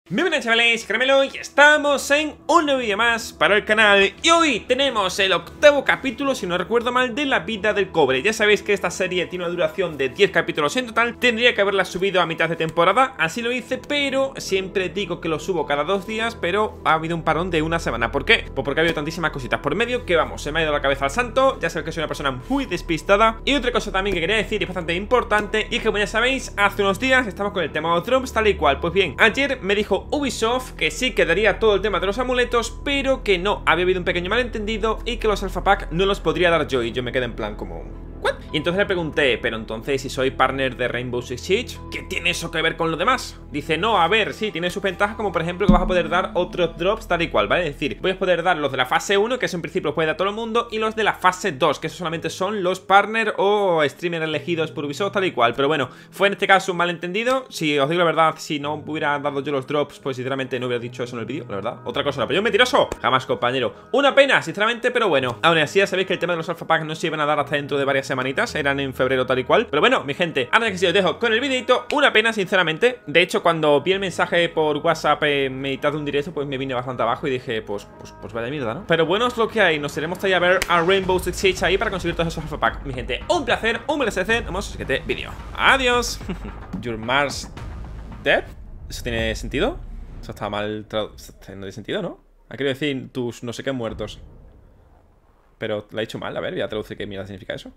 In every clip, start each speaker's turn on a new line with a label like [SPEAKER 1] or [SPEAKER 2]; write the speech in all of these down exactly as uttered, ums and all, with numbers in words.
[SPEAKER 1] Bienvenidos chavales, Caramelo, y estamos en un nuevo vídeo más para el canal. Y hoy tenemos el octavo capítulo, si no recuerdo mal, de la vida del cobre. Ya sabéis que esta serie tiene una duración de diez capítulos en total. Tendría que haberla subido a mitad de temporada, así lo hice, pero siempre digo que lo subo cada dos días. Pero ha habido un parón de una semana. ¿Por qué? Pues porque ha habido tantísimas cositas por medio que vamos, se me ha ido la cabeza al santo. Ya sabéis que soy una persona muy despistada. Y otra cosa también que quería decir y es bastante importante, y es que como ya sabéis, hace unos días estamos con el tema de los drops tal y cual. Pues bien, ayer me dijo Ubisoft que sí quedaría todo el tema de los amuletos, pero que no, había habido un pequeño malentendido y que los alpha pack no los podría dar yo. Y yo me quedé en plan como... ¿what? Y entonces le pregunté, pero entonces si soy partner de Rainbow Six Siege, ¿qué tiene eso que ver con lo demás? Dice, no, a ver, sí, tiene sus ventajas, como por ejemplo que vas a poder dar otros drops tal y cual, ¿vale? Es decir, voy a poder dar los de la fase uno, que eso en principio los puede dar todo el mundo, y los de la fase dos, que eso solamente son los partner o streamers elegidos por Ubisoft tal y cual. Pero bueno, fue en este caso un malentendido. Si os digo la verdad, si no hubiera dado yo los drops, pues sinceramente no hubiera dicho eso en el vídeo, la verdad. Otra cosa, pero yo mentiroso, jamás, compañero. Una pena, sinceramente, pero bueno. Aún así ya sabéis que el tema de los alpha pack no se iban a dar hasta dentro de varias semanitas, eran en febrero tal y cual. Pero bueno, mi gente, ahora que sí os dejo con el videito, una pena sinceramente. De hecho, cuando vi el mensaje por WhatsApp en mitad de un directo, pues me vine bastante abajo y dije, pues, pues, pues vaya mierda, ¿no? Pero bueno, es lo que hay, nos iremos ahí a ver a Rainbow Six Siege ahí para conseguir todos esos alpha pack. Mi gente, un placer, un placer, nos vemos en el siguiente vídeo. Adiós. Your Mars dead. ¿Eso tiene sentido? Eso está mal traducido. No tiene sentido, ¿no? Ha querido decir tus no sé qué muertos. Pero lo ha dicho mal, a ver, voy a traducir qué mierda significa eso.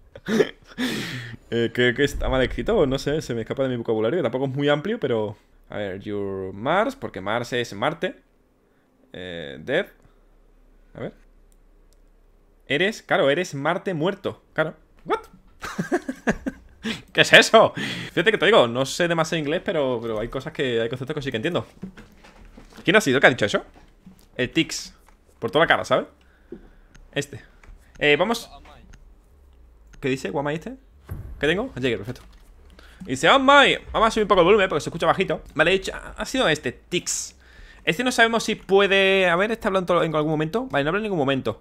[SPEAKER 1] eh, Creo que está mal escrito, no sé, se me escapa de mi vocabulario. Tampoco es muy amplio, pero... A ver, your Mars, porque Mars es Marte. eh, Dead. A ver. Eres, claro, eres Marte muerto. Claro. ¿What? ¿Qué es eso? Fíjate que te digo, no sé demasiado inglés, pero, pero hay cosas que, hay conceptos que sí que entiendo. ¿Quién ha sido que ha dicho eso? El Tix. Por toda la cara, ¿sabes? Este. Eh, vamos. ¿Qué dice? ¿Guamay este? ¿Qué tengo? Llegué, perfecto. Dice, oh my. Vamos a subir un poco el volumen porque se escucha bajito. Vale, he dicho, ha sido este, Tix. Este no sabemos si puede... A ver, ¿está hablando en algún momento? Vale, no habla en ningún momento.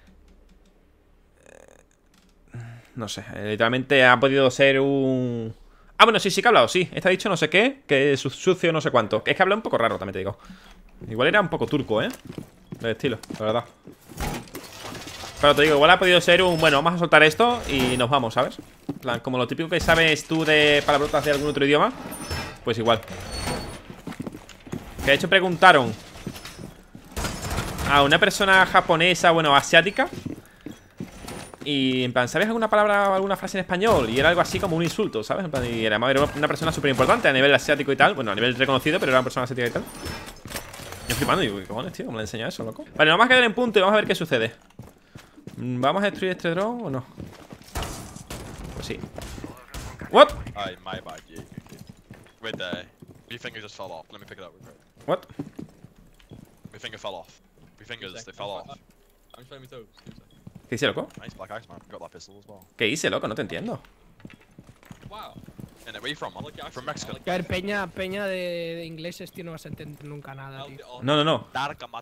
[SPEAKER 1] No sé, literalmente ha podido ser un... Ah, bueno, sí, sí que ha hablado, sí. Está dicho no sé qué, que es sucio no sé cuánto. Es que habla un poco raro, también te digo. Igual era un poco turco, ¿eh? De estilo, la verdad. Pero te digo, igual ha podido ser un... Bueno, vamos a soltar esto y nos vamos, ¿sabes? En plan, como lo típico que sabes tú de palabrotas de algún otro idioma. Pues igual. Que de hecho preguntaron a una persona japonesa, bueno, asiática. Y en plan, ¿sabes alguna palabra o alguna frase en español? Y era algo así como un insulto, ¿sabes? En plan, y era, era una persona súper importante a nivel asiático y tal. Bueno, a nivel reconocido, pero era una persona asiática y tal. Yo flipando, digo, ¿qué cojones, tío? ¿Cómo le enseña eso, loco? Vale, vamos a quedar en punto y vamos a ver qué sucede. ¿Vamos a destruir este drone o no? Pues sí. What?
[SPEAKER 2] Ay, my bad, yeah. Right there. Your finger just fell off. Let me pick it up.
[SPEAKER 1] What?
[SPEAKER 2] My finger fell off. My fingers, they fell off.
[SPEAKER 3] I'm showing my toes.
[SPEAKER 1] ¿Qué hice, loco?
[SPEAKER 2] Nice black ice, man. Got that pistol as well.
[SPEAKER 1] ¿Qué hice, loco? No te entiendo.
[SPEAKER 3] Wow.
[SPEAKER 2] And where you from, man? From Mexico.
[SPEAKER 4] A ver, peña, peña de, de ingleses, tío, no vas a entender nunca nada, tío.
[SPEAKER 1] No, no, no.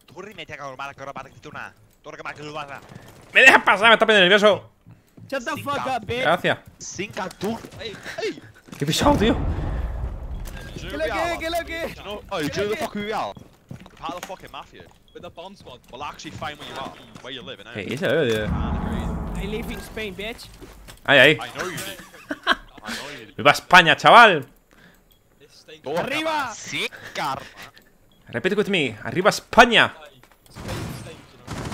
[SPEAKER 1] ¡Me dejas pasar! Me está poniendo nervioso.
[SPEAKER 4] Shut the fuck up, bitch.
[SPEAKER 1] Gracias.
[SPEAKER 2] Hey, hey!
[SPEAKER 1] ¿Qué he pisado, tío?
[SPEAKER 4] ¿Qué lo que? ¿Qué lo que?
[SPEAKER 2] Do you know, oh, do you know the fuck who we are? We're part of the fucking mafia.
[SPEAKER 3] With the bomb squad.
[SPEAKER 2] We'll actually find where you are, where you live,
[SPEAKER 1] ¿Qué
[SPEAKER 2] innit?
[SPEAKER 1] hice, loco?
[SPEAKER 4] I live in Spain, bitch.
[SPEAKER 1] Ahí, ahí.
[SPEAKER 2] I know you did. I know you did.
[SPEAKER 1] ¡Viva España, chaval!
[SPEAKER 3] This stinks.
[SPEAKER 2] Toma,
[SPEAKER 4] ¡Arriba!
[SPEAKER 2] sí, karma.
[SPEAKER 1] Repite with me. ¡Arriba España!
[SPEAKER 3] Spain stinks, you know.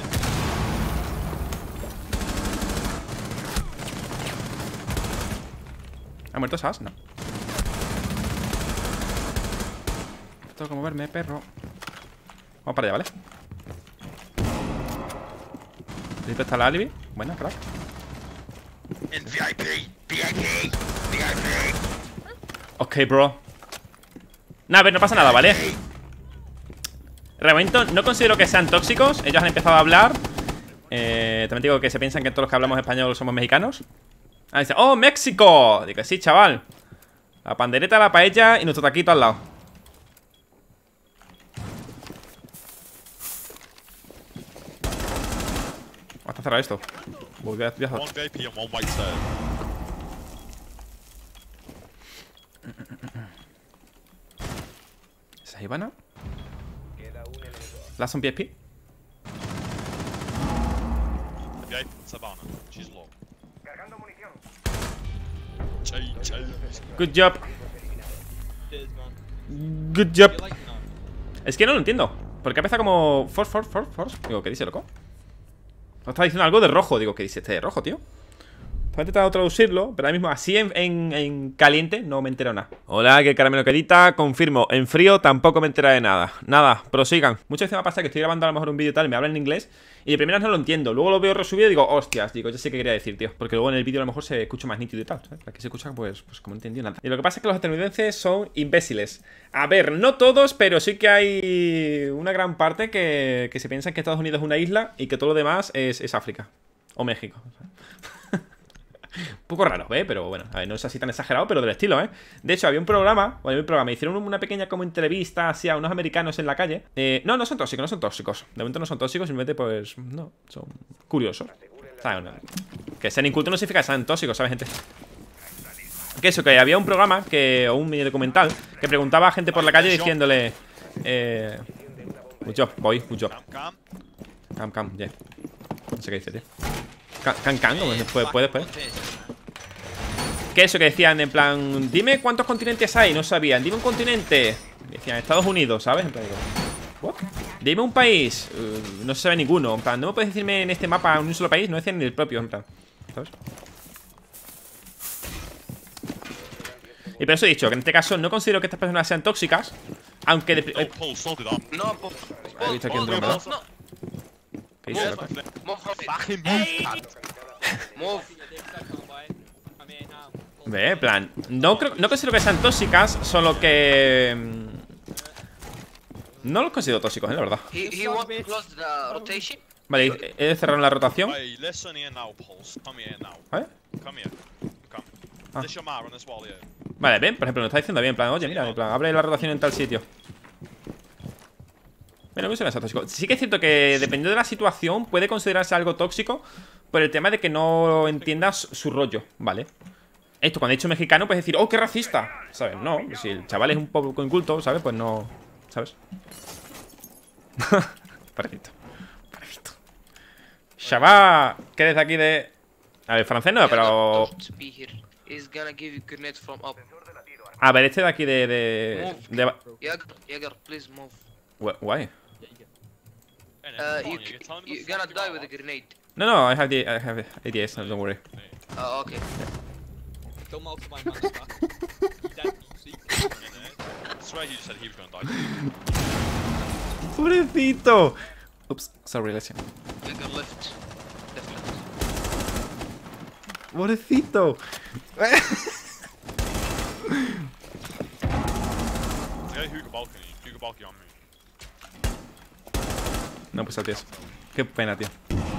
[SPEAKER 1] ¿Ha muerto Sass? No. Tengo que moverme, perro. Vamos para allá, ¿vale? ¿Listo está la alibi? Buena, crack.
[SPEAKER 2] In V I P, V I P, V I P.
[SPEAKER 1] Ok, bro. Nah, a ver, no pasa nada, ¿vale? Realmente no considero que sean tóxicos. Ellos han empezado a hablar. eh, También digo que se piensan que todos los que hablamos español somos mexicanos. Ah, dice, ¡oh, México! Digo, sí, chaval. La pandereta, la paella y nuestro taquito al lado. Hasta cerrar esto. Voy a estudiar.
[SPEAKER 2] One V I P and one white side.
[SPEAKER 1] Esa ¿La Ivana? Last on P S P.
[SPEAKER 2] Okay, Savannah. She's low. Chay, chay.
[SPEAKER 1] Good job.
[SPEAKER 3] Cheers, man.
[SPEAKER 1] Good job.
[SPEAKER 3] You like no?
[SPEAKER 1] Es que no lo entiendo. Porque empieza como force, force, force, force. Digo, ¿qué dice, loco? No está diciendo algo de rojo. Digo, ¿qué dice este de rojo, tío? Estaba intentando traducirlo, pero ahora mismo así en, en, en caliente no me entero nada. Hola, que caramelo querida, confirmo. En frío tampoco me entera de nada. Nada, prosigan. Muchas veces me pasa que estoy grabando a lo mejor un vídeo y tal y me hablan en inglés y de primeras no lo entiendo. Luego lo veo resubido y digo, hostias, digo, ya sé qué quería decir, tío. Porque luego en el vídeo a lo mejor se escucha más nítido y tal, ¿sabes? Aquí se escucha, pues, pues como no entendí nada. Y lo que pasa es que los estadounidenses son imbéciles. A ver, no todos, pero sí que hay una gran parte que, que se piensa que Estados Unidos es una isla y que todo lo demás es, es África. O México. Un poco raro, ¿eh? Pero bueno, a ver, no es así tan exagerado, pero del estilo, ¿eh? De hecho, había un programa, bueno, había un programa, hicieron una pequeña como entrevista así a unos americanos en la calle. eh, No, no son tóxicos, no son tóxicos. De momento no son tóxicos, simplemente pues, no, son curiosos, ¿sabes? Que sean incultos no significa que sean tóxicos, ¿sabes, gente? Que eso, que había un programa, que o un mini documental, que preguntaba a gente por la calle diciéndole eh... Good job, boy, good job.
[SPEAKER 2] Cam,
[SPEAKER 1] Cam, cam, yeah. No sé qué dice, tío. Can, can, ¿no? Puede, puede, puede. ¿Qué eso que decían? En plan, dime cuántos continentes hay. No sabían. Dime un continente. Decían Estados Unidos, ¿sabes? En plan, digo, ¿what? Dime un país. Uh, no se sabe ninguno. En plan, no me puedes decirme en este mapa un solo país. No decían ni el propio, en plan, ¿sabes? Y por eso he dicho que en este caso no considero que estas personas sean tóxicas. Aunque de.
[SPEAKER 2] don't pull, sort it up.
[SPEAKER 5] No, Paul.
[SPEAKER 1] He visto aquí un
[SPEAKER 5] Paul,
[SPEAKER 1] drone,
[SPEAKER 5] Paul,
[SPEAKER 1] ¿no?
[SPEAKER 5] no.
[SPEAKER 1] ¿Qué dice, loco?
[SPEAKER 5] Move,
[SPEAKER 2] Fucking move, cat.
[SPEAKER 5] move.
[SPEAKER 1] Ve, en plan, no, creo, no considero que sean tóxicas, solo que... mm, no los considero tóxicos, eh, la verdad.
[SPEAKER 5] He, he wants to close the rotation.
[SPEAKER 1] Vale, he de cerrar la rotación.
[SPEAKER 2] Hey, listen here now, Pulse. Come here now.
[SPEAKER 1] ¿Vale?
[SPEAKER 2] Come here. Come.
[SPEAKER 1] Ah.
[SPEAKER 2] This your Mara on this wall here.
[SPEAKER 1] Vale, ven, por ejemplo, nos está diciendo bien, en plan, oye, mira, en plan, abre la rotación en tal sitio. Bueno, no considero que sea tóxico. Sí que es cierto que dependiendo de la situación puede considerarse algo tóxico por el tema de que no entiendas su rollo, ¿vale? Esto, cuando he dicho mexicano, puedes decir, oh, qué racista, ¿sabes? No, si el chaval es un poco inculto, ¿sabes? Pues no, ¿sabes? Parecito, parecito. Shabba, ¿qué desde aquí de...? A ver, francés no, pero...
[SPEAKER 5] Don't be here. He's gonna give you grenades from up.
[SPEAKER 1] A ver, este de aquí de... de... de...
[SPEAKER 5] Jäger, Jäger, please move.
[SPEAKER 1] Gu- Guay.
[SPEAKER 2] Hey,
[SPEAKER 5] Uh,
[SPEAKER 2] come
[SPEAKER 5] you,
[SPEAKER 2] on, you're telling me
[SPEAKER 5] you're
[SPEAKER 2] to
[SPEAKER 5] gonna
[SPEAKER 2] fuck
[SPEAKER 5] die
[SPEAKER 2] you
[SPEAKER 5] with a
[SPEAKER 2] out.
[SPEAKER 5] grenade.
[SPEAKER 1] No, no, I have the... I have A D S, don't worry.
[SPEAKER 5] Uh, okay.
[SPEAKER 3] Kill most of my man back. He's dead, you see?
[SPEAKER 2] I swear he just said he was gonna die.
[SPEAKER 1] ¡Pobrecito! Ups, sorry, let's see.
[SPEAKER 5] Jäger left. Left, left.
[SPEAKER 1] ¡Pobrecito!
[SPEAKER 2] Go hookah balcony. Hookah balcony on me.
[SPEAKER 1] No, pues tío. Qué pena, tío.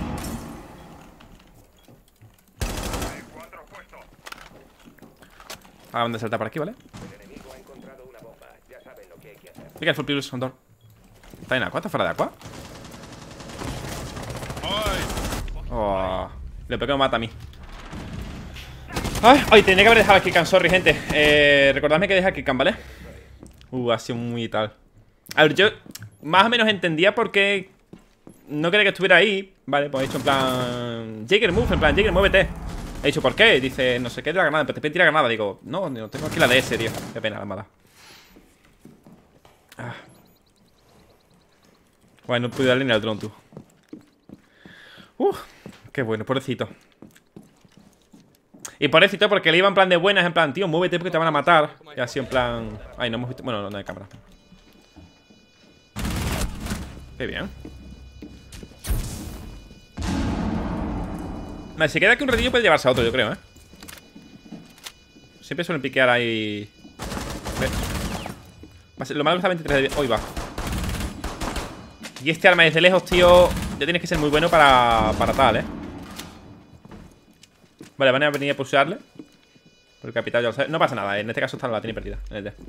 [SPEAKER 1] Ahora van a saltar por aquí, ¿vale? Be careful, please, on door. ¿Está en agua? ¿Está fuera de agua?
[SPEAKER 2] Ay.
[SPEAKER 1] Oh, lo peor que me mata a mí. Ay, ay, tenía que haber dejado el kickan, sorry, gente. Eh, recordadme que deja el kickan, ¿vale? Uh, ha sido muy tal. A ver, yo más o menos entendía por qué no quería que estuviera ahí, ¿vale? Pues he dicho en plan... Jäger, move, en plan, Jäger, muévete. He dicho, ¿por qué? Dice, no sé qué de la granada, pero te tira granada. Digo, no, no, tengo aquí la D S, tío. Qué pena, la mala. Ah. Bueno, no pude darle ni al drone, tú. Uf, qué bueno, pobrecito. Y pobrecito porque le iba en plan de buenas, en plan, tío, muévete porque te van a matar. Y así en plan... Ay, no hemos visto... Bueno, no, no hay cámara. Qué bien. Vale, si queda aquí un ratillo puede llevarse a otro, yo creo, ¿eh? Siempre suelen piquear ahí... ¿Ves? Lo malo es que está veintitrés de vida. Hoy va. Y este arma desde lejos, tío, ya tienes que ser muy bueno para, para tal, ¿eh? Vale, van a venir a pushearle. Por el capital ya lo sabe. No pasa nada, en este caso esta la tiene perdida. En el D.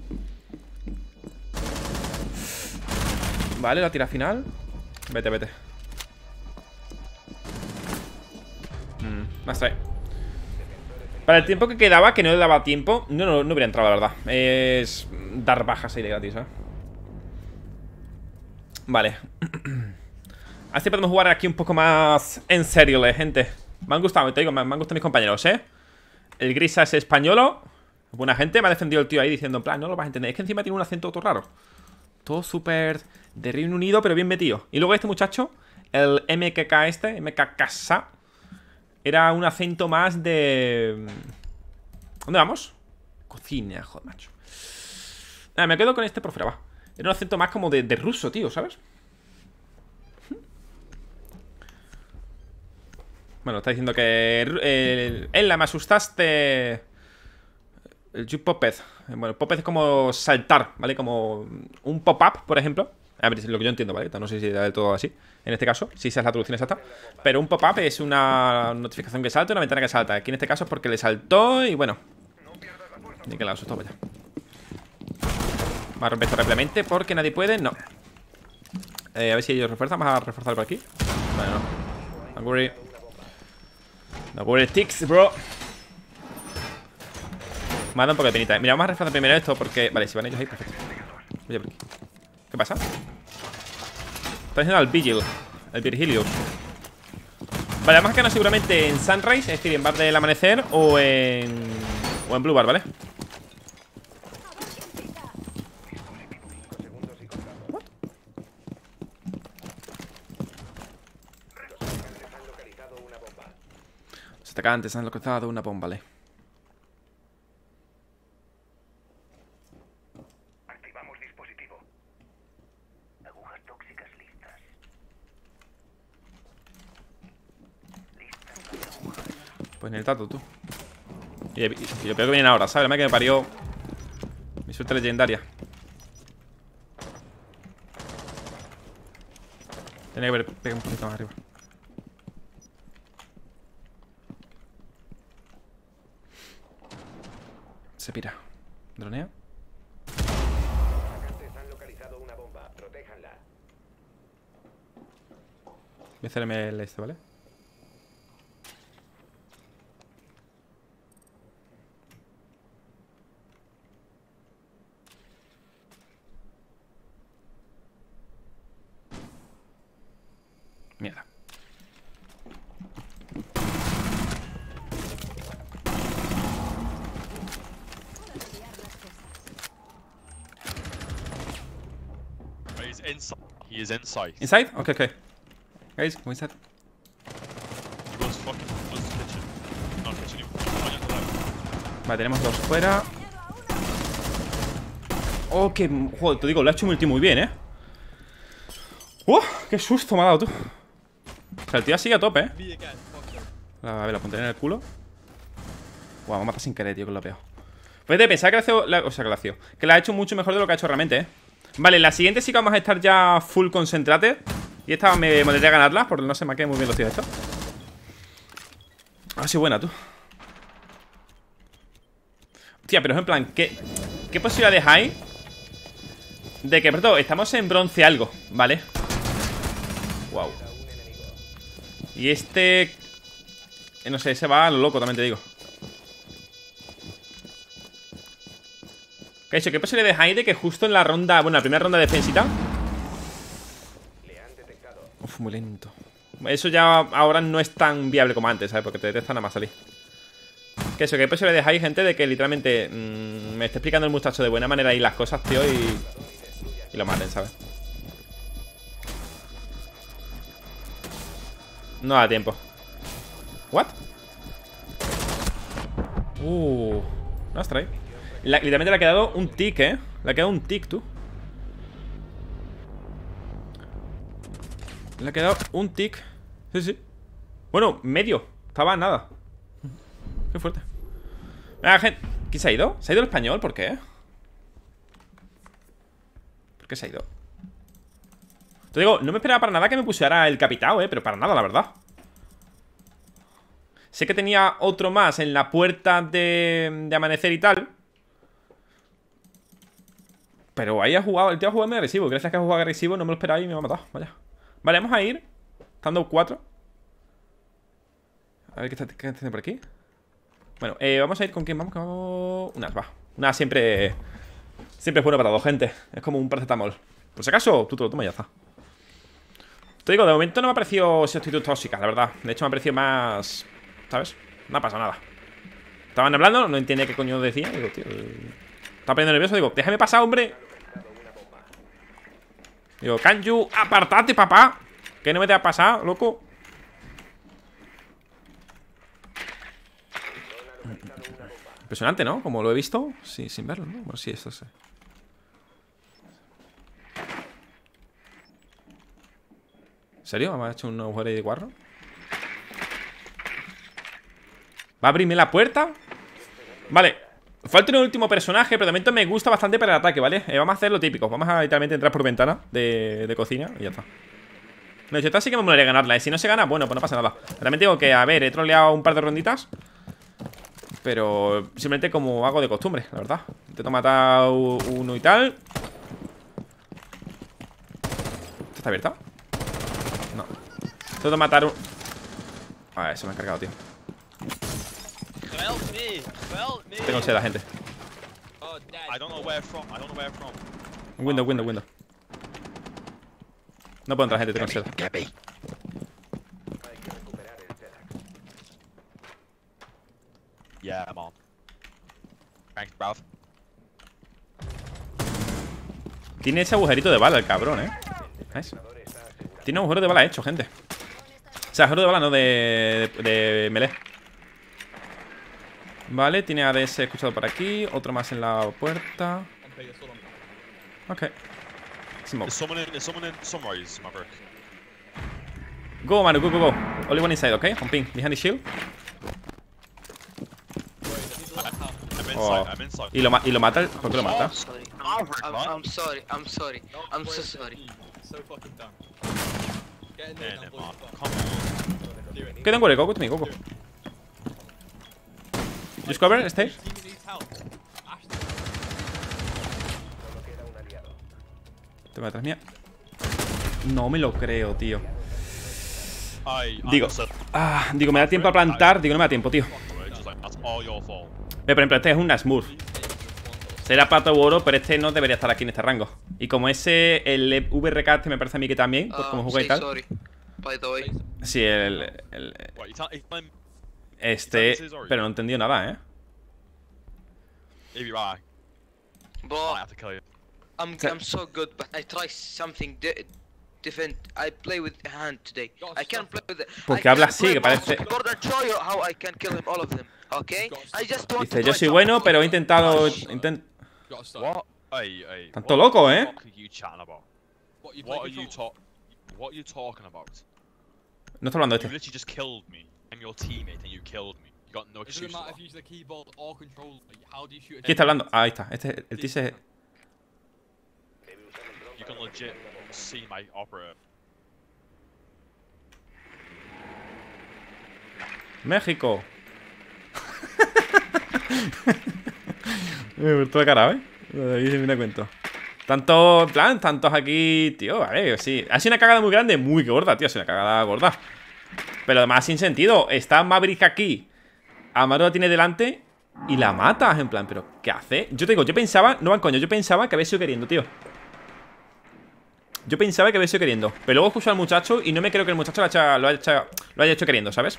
[SPEAKER 1] Vale, la tira final. Vete, vete. Mm, más trae. Para el tiempo que quedaba, que no le daba tiempo, no, no, no hubiera entrado, la verdad. Es dar bajas ahí de gratis, ¿eh? Vale. Así podemos jugar aquí un poco más en serio, eh, gente. Me han gustado, te digo, me han gustado mis compañeros, ¿eh? El Grisa es españolo. Buena gente, me ha defendido el tío ahí diciendo, en plan, no lo vas a entender. Es que encima tiene un acento todo raro. Todo súper de Reino Unido, pero bien metido. Y luego este muchacho, el M K K este, M K K S A, era un acento más de... ¿Dónde vamos? Cocina, joder, macho. Nada, me quedo con este por fuera, va. Era un acento más como de, de ruso, tío, ¿sabes? Bueno, está diciendo que... Eh, Ella, me asustaste... El Jupopez. Bueno, el Popez es como saltar, ¿vale? Como un pop-up, por ejemplo. A ver, es lo que yo entiendo, ¿vale? No sé si es del todo así. En este caso, si esa es la traducción exacta. Pero un pop-up es una notificación que salta y una ventana que salta. Aquí en este caso es porque le saltó y bueno. Ni que la asustó, vaya. Vamos a romper esto rápidamente porque nadie puede. No. Eh, a ver si ellos refuerzan. Vamos a reforzar por aquí. Vale, no. Don't worry. No worry, sticks, bro. Me ha dado un poco de penita, ¿eh? Mira, vamos a reforzar primero esto porque... Vale, si van ellos ahí, perfecto. Oye, por aquí. ¿Qué pasa? Está diciendo al Vigil. El Virgilius. Vale, vamos a quedarnos seguramente en Sunrise, es decir, en Bar del Amanecer o en... O en Blue Bar, ¿vale? Los atacantes han localizado una bomba, ¿vale? Pues en el tato, tú. Y, y, y lo peor que vienen ahora, ¿sabes? Además que me parió mi suerte legendaria. Tenía que haber pegado un poquito más arriba. Se pira. Dronea.
[SPEAKER 6] Han localizado una bomba. Protéjanla.
[SPEAKER 1] Voy a hacerme el este, ¿vale? Mierda.
[SPEAKER 2] He's inside. He is inside.
[SPEAKER 1] Inside? Okay, okay. Guys, go inside.
[SPEAKER 2] He goes fucking close to the kitchen. No, kitchen, you on your left.
[SPEAKER 1] Vale, tenemos dos fuera. Oh, que... Joder, te digo, lo ha hecho multi muy bien, ¿eh? ¡Uh! ¡Qué susto me ha dado, tú! O sea, el tío sigue a tope, ¿eh?
[SPEAKER 3] Me again, fuck you.
[SPEAKER 1] A ver, la puntería en el culo. Guau, me mata sin querer, tío, que lo peo. Pues de pensar que la ha hecho... O sea, que la ha hecho. Que la ha hecho mucho mejor de lo que ha hecho realmente, ¿eh? Vale, la siguiente sí que vamos a estar ya full concentrate. Y esta me molaría ganarla, porque no se me quedado muy bien los tíos estos. Ha sido buena, tú. Hostia, pero es en plan, ¿qué, qué posibilidades hay de que, perdón, estamos en bronce algo, ¿vale? Wow. Y este... eh, no sé, se va a lo loco, también te digo. ¿Qué ha hecho? ¿Qué posibilidades hay de que justo en la ronda... Bueno, la primera ronda de defensita... Uf, muy lento. Eso ya ahora no es tan viable como antes, ¿sabes? Porque te detectan nada más salir. Que eso, que posibilidades hay, gente, de que literalmente mmm, me esté explicando el muchacho de buena manera ahí las cosas, tío, y... Y lo maten, ¿sabes? No da tiempo. ¿What? Uh... No has traído. La, literalmente le ha quedado un tic, ¿eh? Le ha quedado un tic, tú. Le ha quedado un tic. Sí, sí. Bueno, medio. Estaba nada. Qué fuerte. Venga, gente. ¿Quién se ha ido? ¿Se ha ido el español? ¿Por qué? ¿Por qué se ha ido? Te digo, no me esperaba para nada que me pusiera el capitao, eh. Pero para nada, la verdad. Sé que tenía otro más en la puerta de, de amanecer y tal. Pero ahí ha jugado, el tío ha jugado muy agresivo. Gracias a que ha jugado agresivo, no me lo esperaba y me va a matar. Vaya. Vale, vamos a ir. Estando cuatro. A ver qué está, qué está por aquí. Bueno, eh, vamos a ir con quién vamos. vamos... Unas, va. Unas siempre. Siempre es bueno para dos, gente. Es como un paracetamol. Por si acaso, tú te lo tomas y ya está. Te digo, de momento no me ha parecido actitud tóxica, la verdad. De hecho me ha parecido más... ¿Sabes? No ha pasado nada. Estaban hablando, no entendía qué coño decía. Digo, tío, estaba poniendo nervioso, digo, déjame pasar, hombre. Digo, can you apartate, papá? Que no me te ha pasado, loco. Impresionante, ¿no? Como lo he visto, sí, sin verlo, ¿no? Bueno, sí, eso sí. ¿En serio? ¿Me ha hecho un agujero ahí de guarro? ¿Va a abrirme la puerta? Vale, falta un último personaje, pero de momento me gusta bastante para el ataque, ¿vale? Eh, vamos a hacer lo típico. Vamos a literalmente entrar por ventana de, de cocina y ya está. No, yo sí que me molaría ganarla, ¿eh? Si no se gana, bueno, pues no pasa nada. También digo que, a ver, he troleado un par de ronditas, pero simplemente como hago de costumbre, la verdad. Intento matar uno y tal. ¿Esto está abierto? No. Intento matar un... A ver, se me ha cargado, tío.
[SPEAKER 3] Help me! Help me!
[SPEAKER 1] Tengo sed la gente.
[SPEAKER 3] Oh, Dad.
[SPEAKER 2] I don't know where from. I don't know where from.
[SPEAKER 1] Window, window, window. No puedo entrar, gente, tengo sed.
[SPEAKER 6] Hay que recuperar el T-Dax.
[SPEAKER 2] Yeah, I'm on. Thanks, bruv.
[SPEAKER 1] Tiene ese agujerito de bala el cabrón, ¿eh? ¿Ves? Tiene un agujero de bala hecho, gente. O sea, agujero de bala no de, de, de melee. Vale, tiene A D S escuchado por aquí. Otro más en la puerta. Ok. Smoke.
[SPEAKER 2] There's someone in. There's someone in Sunrise, Maverick.
[SPEAKER 1] Go, Manu, go, go, go. Only one inside, ok? On ping. Behind the shield.
[SPEAKER 2] I'm inside.
[SPEAKER 1] Oh.
[SPEAKER 2] I'm inside.
[SPEAKER 1] Y lo, ma y lo mata. el- ¿Por qué lo mata?
[SPEAKER 5] Sorry.
[SPEAKER 2] Maverick,
[SPEAKER 5] I'm,
[SPEAKER 2] man.
[SPEAKER 5] I'm sorry. I'm sorry. I'm so sorry.
[SPEAKER 3] So fucking dumb. Get in there
[SPEAKER 2] Yeah,
[SPEAKER 3] and
[SPEAKER 2] no,
[SPEAKER 3] blow
[SPEAKER 2] man.
[SPEAKER 3] your fuck.
[SPEAKER 2] Come on.
[SPEAKER 3] Do it.
[SPEAKER 1] ¿Qué tengo? Go with me, go, go. Just cover, stay.
[SPEAKER 3] Team needs help. Ashton.
[SPEAKER 6] Solo queda un aliado.
[SPEAKER 1] Te va detrás mía. No me lo creo, tío.
[SPEAKER 2] I.
[SPEAKER 1] Digo, ah, digo, me da tiempo a plantar. Digo, no me da tiempo, tío.
[SPEAKER 2] Just like, that's all your fault.
[SPEAKER 1] Eh, por ejemplo, este es una Smurf. Será plata u oro, pero este no debería estar aquí en este rango. Y como ese, el V R K este me parece a mí que también, pues como
[SPEAKER 5] Um,
[SPEAKER 1] juega y
[SPEAKER 5] say
[SPEAKER 1] tal.
[SPEAKER 5] sorry. By the way.
[SPEAKER 1] Sí, el, el-
[SPEAKER 2] What you tell? You tell him.
[SPEAKER 1] este, pero no he entendido nada, ¿eh?
[SPEAKER 2] If you're right, I
[SPEAKER 5] Bro,
[SPEAKER 2] might have to kill you.
[SPEAKER 5] I'm I'm so good, but I try something di different. I play with hand today. I can't play with it.
[SPEAKER 1] ¿Por
[SPEAKER 5] I
[SPEAKER 1] qué habla
[SPEAKER 5] can't
[SPEAKER 1] así?
[SPEAKER 5] play
[SPEAKER 1] Que parece-
[SPEAKER 5] mouse. Gordon, show you how I can kill him, all of them. Okay? I just want to
[SPEAKER 1] Dice, yo
[SPEAKER 5] try
[SPEAKER 1] soy bueno,
[SPEAKER 5] something.
[SPEAKER 1] pero he intentado... Intent...
[SPEAKER 3] Gotta stop.
[SPEAKER 2] What? Hey, hey.
[SPEAKER 1] Tanto
[SPEAKER 2] what
[SPEAKER 1] loco,
[SPEAKER 2] the
[SPEAKER 1] eh?
[SPEAKER 2] fuck are you chatting about?
[SPEAKER 3] What, you
[SPEAKER 2] What
[SPEAKER 3] play
[SPEAKER 2] are you
[SPEAKER 3] control?
[SPEAKER 2] talk? What are you talking about?
[SPEAKER 1] No está hablando
[SPEAKER 2] You
[SPEAKER 1] este.
[SPEAKER 2] literally just killed me. I'm your teammate and you killed me. You got no
[SPEAKER 3] It doesn't
[SPEAKER 2] excuse.
[SPEAKER 3] matter
[SPEAKER 2] for
[SPEAKER 3] if you use the keyboard or controller. How do you shoot a
[SPEAKER 1] ¿Quién está hablando? Ah, ahí está. Este, el tío se...
[SPEAKER 2] that. You can legit see my operator.
[SPEAKER 1] México. Me gustó la cara, ¿eh? Ahí se me da cuenta. Tantos, en plan, tantos aquí, tío, vale, sí. Ha sido una cagada muy grande, muy gorda, tío. Ha sido una cagada gorda. Pero además sin sentido. Está Maverick aquí. Amaro la tiene delante y la matas, en plan, pero ¿qué hace? Yo te digo, yo pensaba, no van coño, yo pensaba que había sido queriendo, tío. Yo pensaba que había sido queriendo. Pero luego escucho al muchacho y no me creo que el muchacho lo haya, lo haya, hecho, lo haya hecho queriendo, ¿sabes?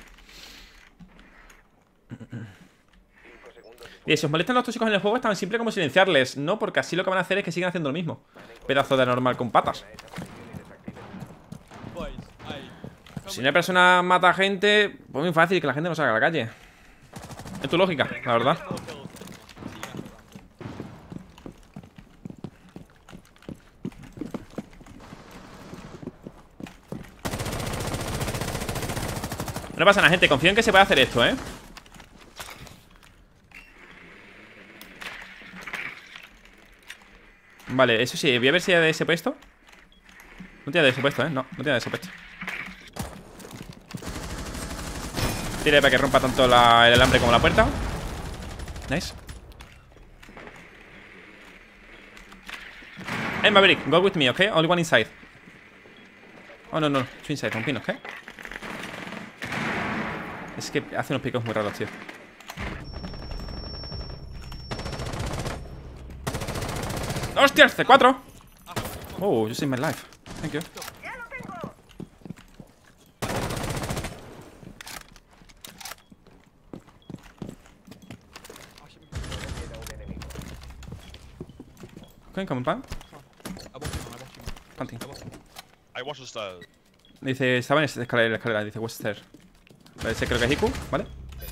[SPEAKER 1] Y si os molestan los tóxicos en el juego, es tan simple como silenciarles. No, porque así lo que van a hacer es que sigan haciendo lo mismo. Pedazo de normal con patas.
[SPEAKER 3] Boys, hey.
[SPEAKER 1] Si una persona mata a gente, pues muy fácil que la gente no salga a la calle. Es tu lógica, la verdad.
[SPEAKER 3] No kills.
[SPEAKER 1] No pasa nada, gente. Confío en que se puede hacer esto, ¿eh? Vale, eso sí, voy a ver si hay de ese puesto. No tiene de ese puesto, ¿eh? No, no tiene de ese puesto. Tire para que rompa tanto la, el alambre como la puerta. Nice. Hey, Maverick, go with me, ¿ok? Only one inside. Oh, no, no, two inside, un pin, ¿ok? Es que hace unos picos muy raros, tío. ¡Hostia! C cuatro. Oh, you saved my life. Thank you. Okay, come pan.
[SPEAKER 3] I watched him, I watched him.
[SPEAKER 1] Planting.
[SPEAKER 3] I watched him.
[SPEAKER 2] I watched the style.
[SPEAKER 1] Dice, estaba en esta escalera, la escalera, dice Western. Ese creo que es Iku, ¿vale?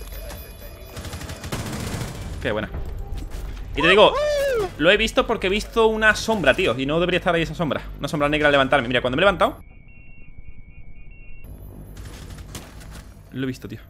[SPEAKER 1] Qué buena. Y te digo, lo he visto porque he visto una sombra, tío. Y no debería estar ahí esa sombra. Una sombra negra al levantarme. Mira, cuando me he levantado, lo he visto, tío.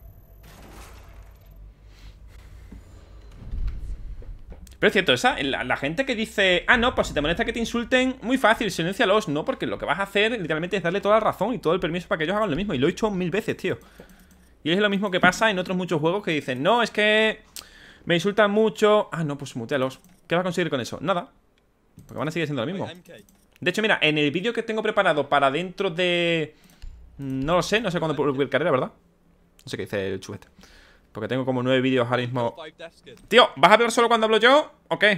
[SPEAKER 1] Pero es cierto, esa, la, la gente que dice, ah, no, pues si te molesta que te insulten, muy fácil, siléncialos. No, porque lo que vas a hacer literalmente es darle toda la razón y todo el permiso para que ellos hagan lo mismo. Y lo he hecho mil veces, tío. Y es lo mismo que pasa en otros muchos juegos que dicen, no, es que me insultan mucho. Ah, no, pues mutealos. ¿Qué vas a conseguir con eso? Nada. Porque van a seguir siendo lo mismo. De hecho, mira, en el vídeo que tengo preparado para dentro de... No lo sé, no sé cuándo publicar carrera, ¿verdad? No sé qué dice el chubete. Porque tengo como nueve vídeos ahora mismo. Tío, ¿vas a hablar solo cuando hablo yo? ¿O qué?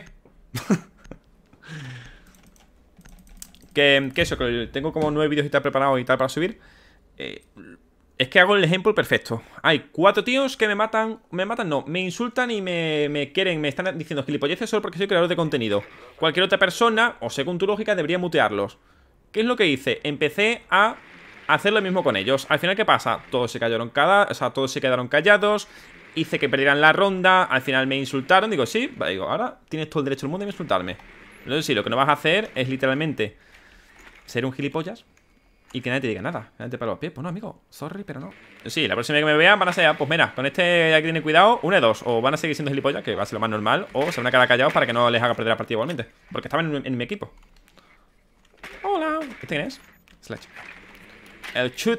[SPEAKER 1] que, que eso, que tengo como nueve vídeos y tal preparados y tal para subir. Eh, es que hago el ejemplo perfecto. Hay cuatro tíos que me matan. Me matan, no, me insultan y me, me quieren. Me están diciendo gilipolleces solo porque soy creador de contenido. Cualquier otra persona, o según tu lógica, debería mutearlos. ¿Qué es lo que hice? Empecé a hacer lo mismo con ellos. Al final, ¿qué pasa? Todos se callaron cada, o sea, todos se quedaron callados. Hice que perdieran la ronda. Al final me insultaron. Digo, sí, digo, ahora tienes todo el derecho del mundo de insultarme. Entonces sí, lo que no vas a hacer es literalmente ser un gilipollas y que nadie te diga nada. Nadie te para los pies. Pues no, amigo, sorry, pero no. Sí, la próxima vez que me vean van a ser, pues mira, con este hay que tener cuidado, una de dos. O van a seguir siendo gilipollas, que va a ser lo más normal, o se van a quedar callados para que no les haga perder la partida igualmente. Porque estaban en, en mi equipo. Hola. ¿Este quién es? Sledge. El chut.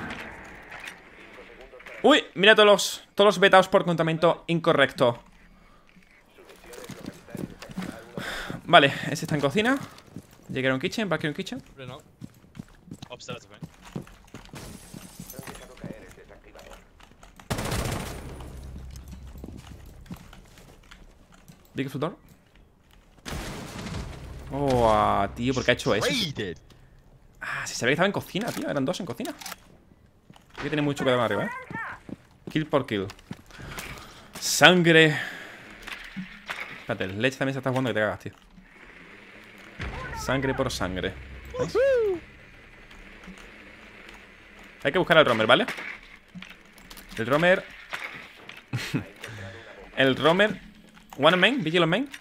[SPEAKER 1] Uy, mira todos los, todos los vetados por contamiento incorrecto. Vale, ese está en cocina. Llegaron kitchen, back in kitchen.
[SPEAKER 2] Upstairs, I think.
[SPEAKER 6] Han dejado caer el desactivador.
[SPEAKER 1] Big door. Oh, ah, tío, ¿por qué ha hecho eso? Ah, se sabía que estaba en cocina, tío. Eran dos en cocina. Hay que tener mucho cuidado arriba, eh. Kill por kill. Sangre. Espérate, el Leche también se está jugando que te cagas, tío. Sangre por sangre. ¿Veis? Hay que buscar al Romer, ¿vale? El Romer. El Romer. One on main, vigil on main.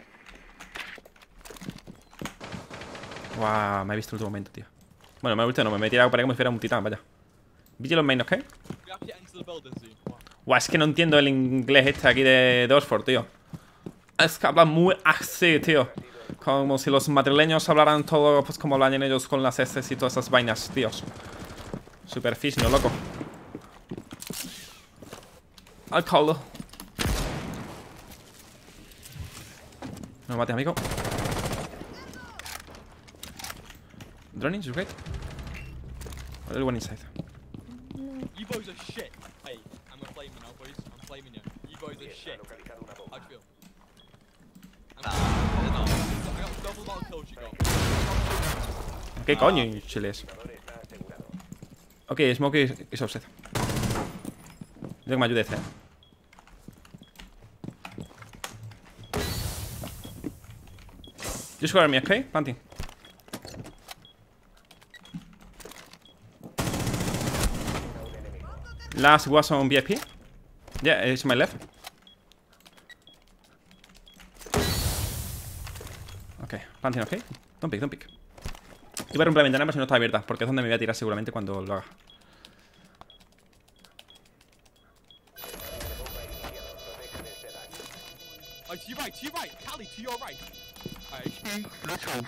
[SPEAKER 1] Guau, me he visto en el último momento, tío. Bueno, me he visto, no, me he tirado para que me fuera un titán, vaya. Vigil on main, ¿ok? Guau, es que no entiendo el inglés este aquí de, de Oxford, tío. Es que hablan muy así, tío. Como si los madrileños hablaran todo, pues como hablan ellos con las S y todas esas vainas, tíos. Super fish, no, loco. Alcohol. No me mates, amigo. Droning, is great. A little one inside.
[SPEAKER 3] You boys are shit. Hey, I'm a flaming now, boys. I'm flaming you. You boys are shit.
[SPEAKER 6] Localizado una bomba.
[SPEAKER 3] How do you feel? I'm no, I got double amount of kills you got.
[SPEAKER 1] ¿Qué coño, chiles?
[SPEAKER 6] El está asegurado.
[SPEAKER 1] Ok, Smoke is, is offset. Yo que me ayude este, eh. Just cover me, okay? Planting. Last was on V I P. Yeah, it's my left. Ok, planting, ok. Don't pick, don't pick. Iba a romper la ventana, pero si no está abierta, porque es donde me voy a tirar seguramente cuando lo haga.
[SPEAKER 3] Oh, to your right, to your right. Callie, to your right. Alright.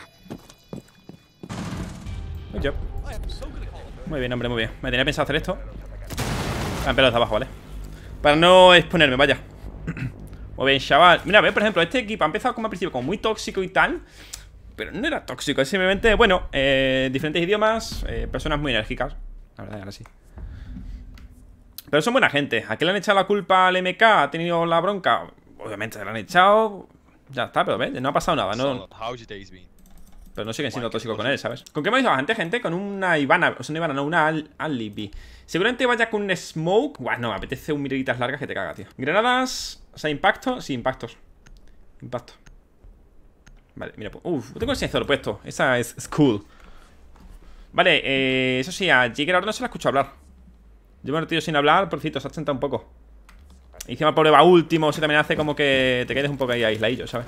[SPEAKER 1] Good job.
[SPEAKER 3] I am so good at calling.
[SPEAKER 1] Muy bien, hombre, muy bien. Me tenía pensado hacer esto. Ah, pero desde abajo, ¿vale? Para no exponerme, vaya. Muy bien, chaval. Mira, ve, por ejemplo, este equipo ha empezado como al principio como muy tóxico y tal. Pero no era tóxico, es simplemente, bueno, eh, diferentes idiomas, eh, personas muy enérgicas. La verdad, ahora sí. Pero son buena gente. ¿A qué le han echado la culpa al M K? ¿Ha tenido la bronca? Obviamente se la han echado. Ya está, pero ves, no ha pasado nada, ¿no?
[SPEAKER 2] How's your days been?
[SPEAKER 1] Pero no siguen siendo tóxicos con él, ¿sabes? ¿Con qué me ha dicho la gente? Gente, con una Ivana. O sea, una Ivana, no, una Al Alibi. Seguramente vaya con un Smoke. Buah, no, me apetece un miraditas largas que te caga, tío. Granadas. O sea, impacto. Sí, impactos. Impacto. Vale, mira, uff, tengo el sensor puesto. Esa es, es cool. Vale, eh, eso sí, a Jigger ahora no se la escucho hablar. Llevo un tío sin hablar, porcito, se ha sentado un poco. Y encima el pobre va último, eso también hace como que te quedes un poco ahí aisladillo, ¿sabes?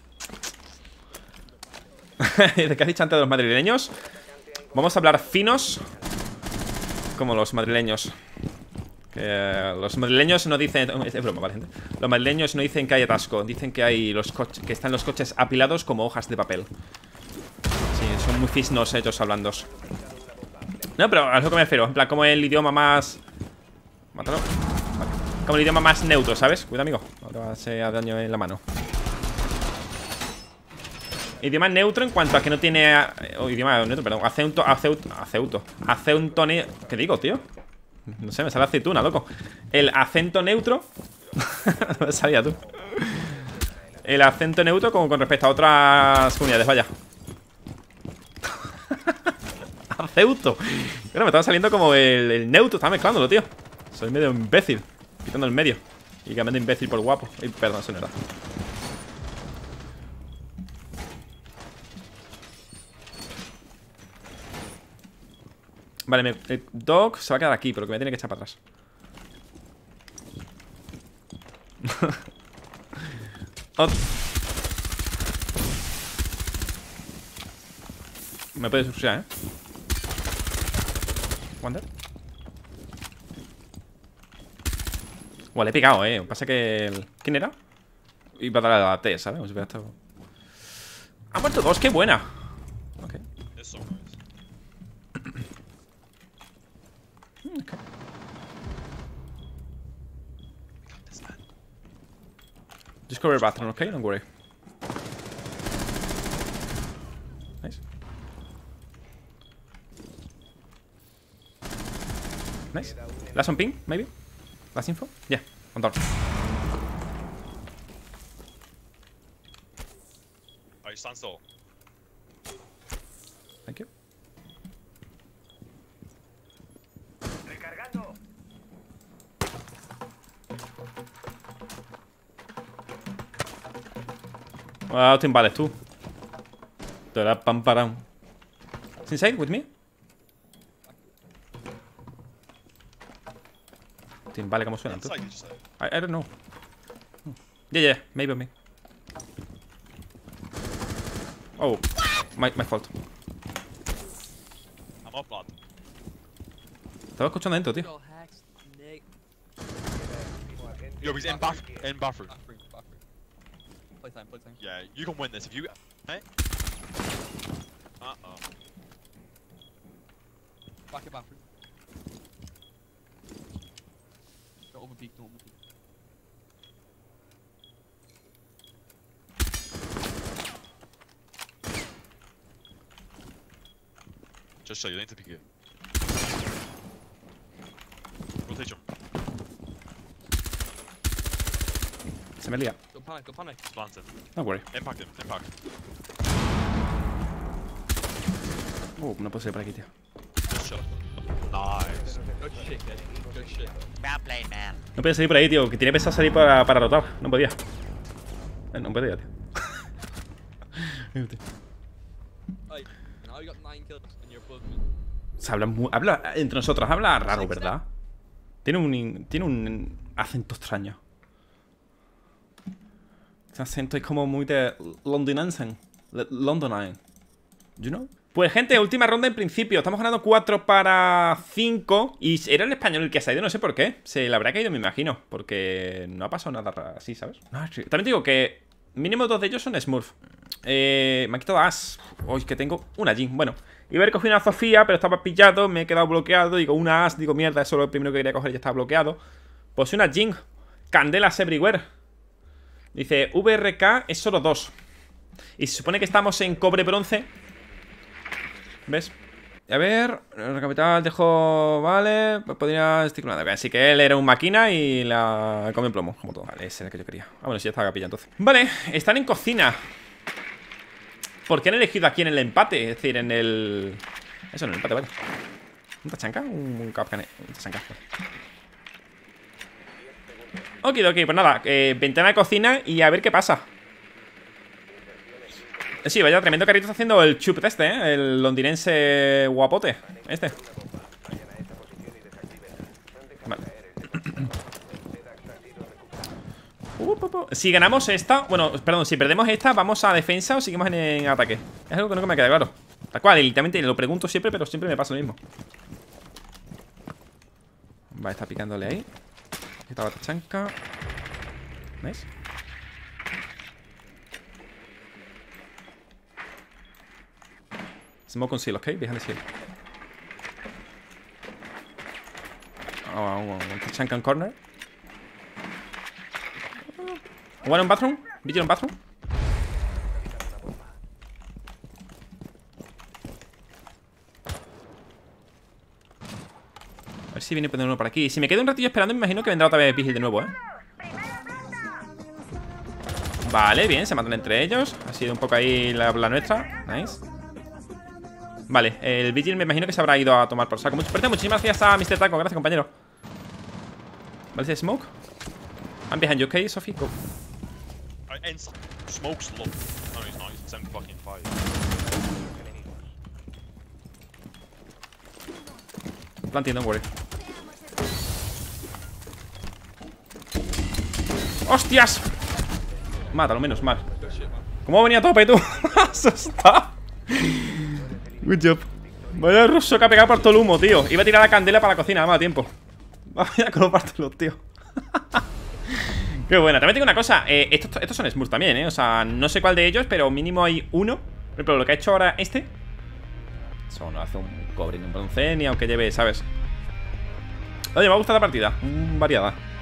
[SPEAKER 1] ¿De qué has dicho antes de los madrileños? Vamos a hablar finos como los madrileños. Que los madrileños no dicen... Es broma, vale, gente. Los madrileños no dicen que hay atasco. Dicen que hay los coches, que están los coches apilados como hojas de papel. Sí, son muy fisnos ellos hablando. No, pero a lo que me refiero. En plan, como el idioma más... Mátalo. Vale. Como el idioma más neutro, ¿sabes? Cuida, amigo. No te va a hacer daño en la mano. Idioma neutro en cuanto a que no tiene... Oh, idioma neutro, perdón. Aceuto... Aceuto... Aceuto... Aceuto... ¿Qué digo, tío? No sé, me sale aceituna, loco. El acento neutro. No me salía tú. El acento neutro como con respecto a otras comunidades, vaya. Aceuto. Pero me estaba saliendo como el, el neutro. Estaba mezclándolo, tío. Soy medio imbécil. Quitando el medio. Y cambiando imbécil por guapo. Ay, perdón, eso no era. Vale, me, el dog se va a quedar aquí, pero que me tiene que echar para atrás. Ot me puedes usar, ¿eh? Wander. Bueno, le he picado, eh. Pasa que el... ¿Quién era? Iba a darle a la T, ¿sabes? Como si hubiera estado... Ha muerto dos, qué buena. Ok.
[SPEAKER 2] Eso.
[SPEAKER 1] Okay. Just cover bathroom, okay? Don't worry. Nice. Nice. Last on ping, maybe? Last info? Yeah, on door.
[SPEAKER 2] Alright, stand still.
[SPEAKER 1] Thank you.
[SPEAKER 6] Recargando.
[SPEAKER 1] Ah, te embales tú. Te da pam param. Inside with me? Te embale como suenan tú.
[SPEAKER 2] Inside, did you say?
[SPEAKER 1] I, I don't know. Yeah, yeah, maybe on me. Oh, my, my fault.
[SPEAKER 2] I'm up, lad.
[SPEAKER 1] Estaba escuchando dentro, tío.
[SPEAKER 3] Yo, hacks, Nick.
[SPEAKER 2] Yo, he's in bath in bathroom.
[SPEAKER 3] Bathroom, bathroom. Playtime, playtime.
[SPEAKER 2] Yeah, you can win this if you. Hey. Uh oh.
[SPEAKER 3] Back at bathroom. Don't open peek, don't open peek.
[SPEAKER 2] Just show you, need to pick it. Rotation.
[SPEAKER 1] Se me lía.
[SPEAKER 3] Don't panic, don't panic.
[SPEAKER 2] Planted.
[SPEAKER 1] Don't worry.
[SPEAKER 2] Impact him, impact.
[SPEAKER 1] Uh, no puedo salir por aquí, tío.
[SPEAKER 2] Just chill. Nice.
[SPEAKER 3] Good shit, kid. Good shit.
[SPEAKER 1] No podía salir por ahí, tío. Que tenía pensado salir para, para rotar. No podía. Eh, No podía, tío.
[SPEAKER 3] Hey, now you got nine kills and you're above me.
[SPEAKER 1] Se habla, muy, habla entre nosotros, habla raro, ¿verdad? Tiene un, in- tiene un acento extraño. Ese acento es como muy de londinense. Le- Londonine. You know? Pues gente, última ronda en principio. Estamos ganando cuatro para cinco. Y era el español el que se ha ido, no sé por qué. Se le habrá caído, me imagino. Porque no ha pasado nada ra- así, ¿sabes? No, sí. También digo que mínimo dos de ellos son Smurf. Eh, me ha quitado As. Uy, que tengo una Jin. Bueno, iba a haber cogido una Sofía, pero estaba pillado. Me he quedado bloqueado. Digo, una As. Digo, mierda, eso es lo primero que quería coger. Ya estaba bloqueado. Pues una Jin. Candelas everywhere. Dice, V R K es solo dos. Y se supone que estamos en cobre bronce. ¿Ves? A ver, la capital dejó... Vale, podría esticular. Así que él era un máquina y la come en plomo, como todo. Vale, ese era el que yo quería. Ah, bueno, sí, ya estaba capilla entonces. Vale, están en cocina. ¿Por qué han elegido aquí en el empate? Es decir, en el... Eso, en el empate, vale. ¿Un tachanca? Un capcane. Un tachanca. Ok, ok, pues nada, eh, ventana de cocina y a ver qué pasa. Sí, vaya tremendo carrito está haciendo el chup este, ¿eh? El londinense guapote. Este. Vale. Uh, uh, uh. Si ganamos esta, bueno, perdón, si perdemos esta, ¿vamos a defensa o seguimos en, en ataque? Es algo que no me queda claro. Tal cual, y literalmente lo pregunto siempre, pero siempre me pasa lo mismo. Vale, está picándole ahí. Aquí está la tachanca. ¿Ves? Smoke on seal, okay? Behind the seal. Oh, one, one tachanka in corner. One on bathroom. Vigil on bathroom. A ver si viene uno por aquí. Si me quedo un ratillo esperando, me imagino que vendrá otra vez Vigil de nuevo, ¿eh? Vale, bien, se matan entre ellos. Ha sido un poco ahí la, la nuestra. Nice. Vale, el Vigil me imagino que se habrá ido a tomar por saco. Muchas muchísimas gracias a mister Taco. Gracias, compañero. Vale, ¿se smoke? I'm behind you, okay, Sophie? Go.
[SPEAKER 2] Smoke's low. No, he's not. He's seven fucking five.
[SPEAKER 1] Planting, don't worry. ¡Hostias! Mátalo, menos mal. ¿Cómo venía a tope, tú? Asustado. Good job. Vaya ruso que ha pegado por todo el humo, tío. Iba a tirar la candela para la cocina, más tiempo. Vaya con los partos, tío. Qué buena. También tengo una cosa. Eh, estos, estos son smurfs también, eh. O sea, no sé cuál de ellos, pero mínimo hay uno. Por ejemplo, lo que ha hecho ahora este. Eso no hace un cobre ni un bronce, ni aunque lleve, ¿sabes? Oye, me ha gustado la partida. Mm, variada.